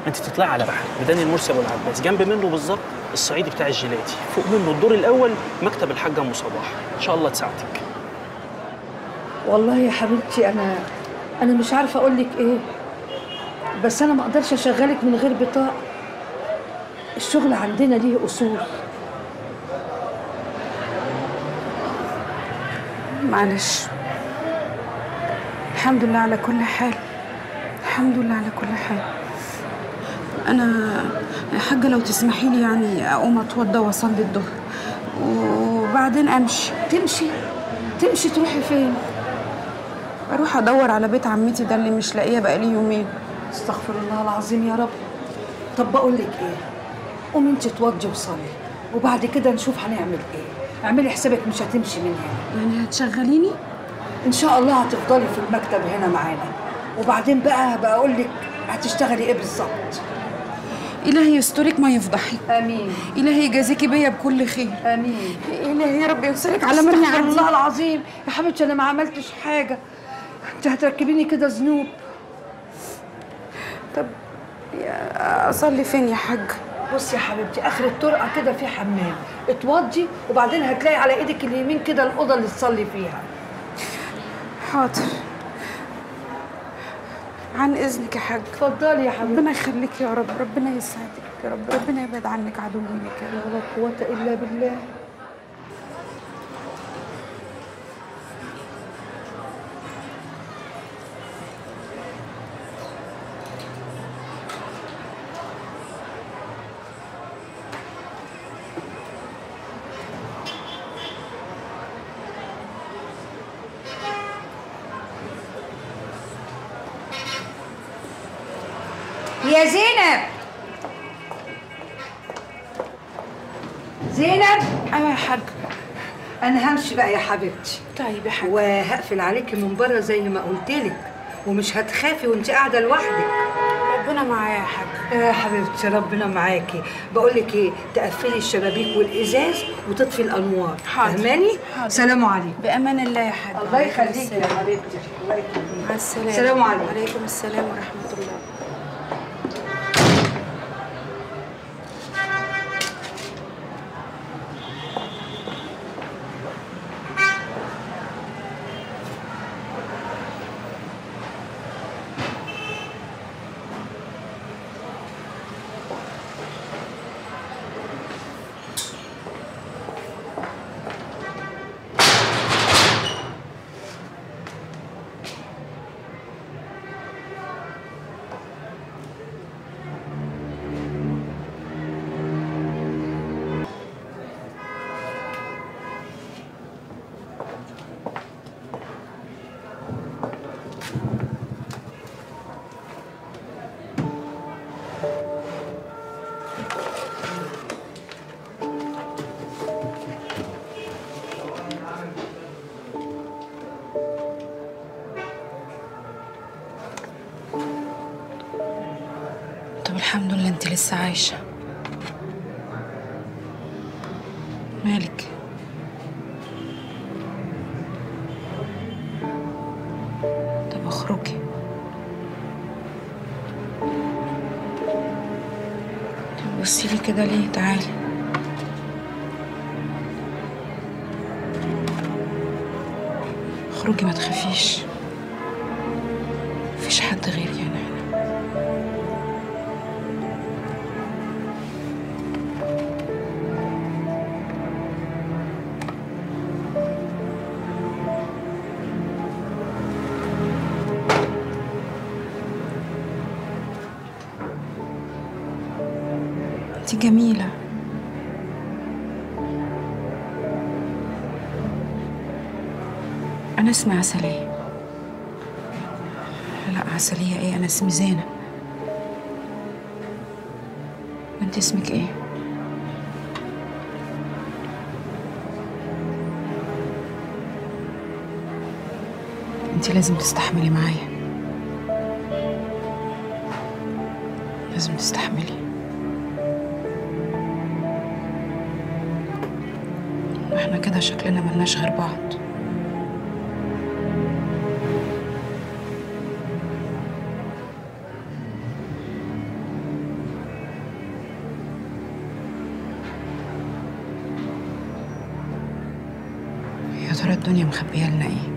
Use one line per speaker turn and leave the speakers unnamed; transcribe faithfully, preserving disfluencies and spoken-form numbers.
انت تطلعي على بحر ميدان المرسي ابو العباس، جنب منه بالظبط الصعيدي بتاع الجيلاتي، فوق منه الدور الاول مكتب الحاجه ام صباح، ان شاء الله تساعدك.
والله يا حبيبتي انا انا مش عارفه اقول لك ايه، بس انا ما اقدرش اشغلك من غير بطاقه. الشغل عندنا ليه اصول.
معلش، الحمد لله على كل حال، الحمد لله على كل حال. انا يا حاجه لو تسمحي لي يعني اقوم اتوضى واصلي الظهر وبعدين امشي.
تمشي تمشي تروحي فين؟
اروح ادور على بيت عمتي ده اللي مش لاقيه بقالي يومين.
استغفر الله العظيم يا رب. طب بقول لك ايه، قومي انت اتوضي وصلي وبعد كده نشوف هنعمل ايه. اعملي حسابك مش هتمشي من هنا.
يعني هتشغليني؟
ان شاء الله هتفضلي في المكتب هنا معانا، وبعدين بقى بقول لك هتشتغلي ايه بالظبط.
إلهي يسترك ما يفضحك.
امين.
إلهي يجازيكي بيا بكل خير.
امين.
إلهي يا رب ينصرك على من
استغفر الله العظيم يا حبيبتي، انا ما عملتش حاجه، انت هتركبيني كده ذنوب.
طب اصلي فين يا حاج؟
بصي يا حبيبتي، اخر الطرقه كده في حمام، اتوضي وبعدين هتلاقي على ايدك اليمين كده الاوضه اللي تصلي فيها.
حاضر، عن اذنك يا حاج.
اتفضلي يا حبيبتي.
ربنا يخليك يا رب، ربنا يسعدك يا رب، ربنا يبعد عنك عدوك يا رب.
لا قوه الا بالله. يا زينب، زينب.
ايوه يا حاج.
انا همشي بقى يا حبيبتي.
طيب يا حاج.
وهقفل عليكي من بره زي ما قلت لك، ومش هتخافي وانت قاعده لوحدك.
ربنا معايا يا حاج.
يا حبيبتي ربنا معاكي. بقول لك ايه، تقفلي الشبابيك والازاز وتطفي الانوار.
حاضر.
فهماني؟
حاضر.
سلام عليكم.
بامان الله يا حاج.
الله يخليكي يا حبيبتي. الله يخليكي.
مع السلامه.
سلام عليكم.
وعليكم السلام ورحمه الله. طب الحمد لله انت لسه عايشة. مالك؟ طب اخرجي. طب بصي لي كده ليه؟ تعالي. اخرجي ما تخافيش، مفيش حد غيري انا هنا. انت جميلة. أنا اسمي عسلية. لا عسلية ايه، أنا اسمي زينب. انت اسمك ايه؟ انت لازم تستحملي معايا، لازم تستحملي. احنا كده شكلنا ملناش غير بعض. ترى الدنيا مخبيه لنا ايه؟